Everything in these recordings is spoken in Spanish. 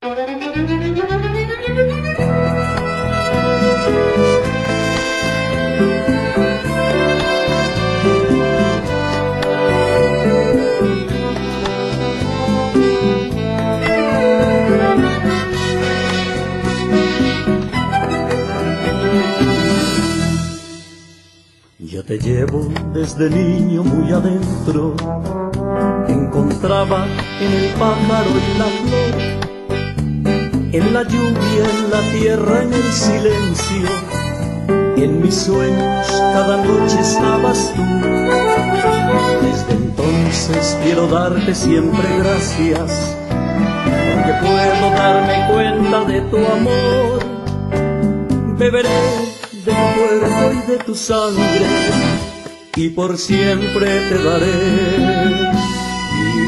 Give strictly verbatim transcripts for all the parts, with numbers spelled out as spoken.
Yo te llevo desde niño muy adentro, te encontraba en el pájaro y la flor, en la lluvia, en la tierra, en el silencio, en mis sueños cada noche estabas tú. Desde entonces quiero darte siempre gracias, porque puedo darme cuenta de tu amor. Beberé de tu cuerpo y de tu sangre, y por siempre te daré mi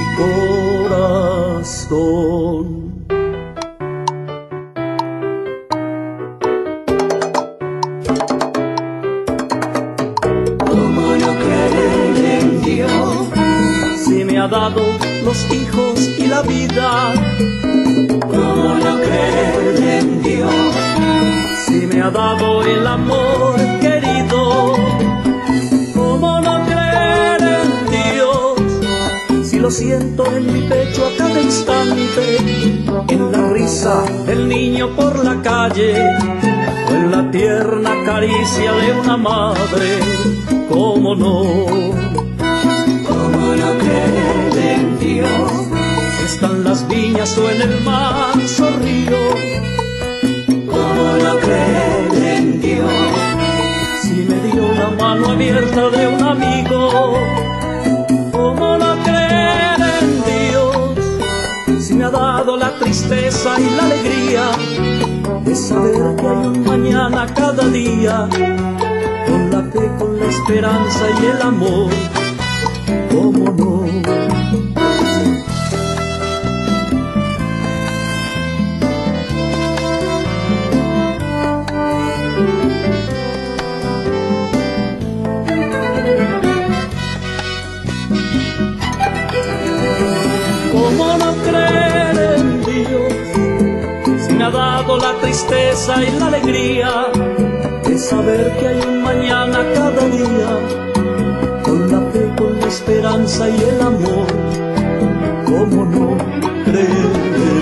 corazón. ¿Cómo no creer en Dios? Si me ha dado los hijos y la vida. ¿Cómo no creer en Dios? Si me ha dado el amor querido. ¿Cómo no creer en Dios? Si lo siento en mi pecho a cada instante, en la risa del niño por la calle, o en la tierna caricia de una madre. ¿Cómo no? ¿Cómo no creer en Dios? Están las viñas o en el manso río. ¿Cómo no creer en Dios? Si me dio la mano abierta de un amigo. ¿Cómo no creer en Dios? Si me ha dado la tristeza y la alegría de saber que hay un mañana cada día, con la fe, con la esperanza y el amor. ¿Cómo no? ¿Cómo no creer en Dios? Si me ha dado la tristeza y la alegría de saber que hay un mañana cada día, con la fe, con la esperanza y el amor. ¿Cómo no creer en Dios?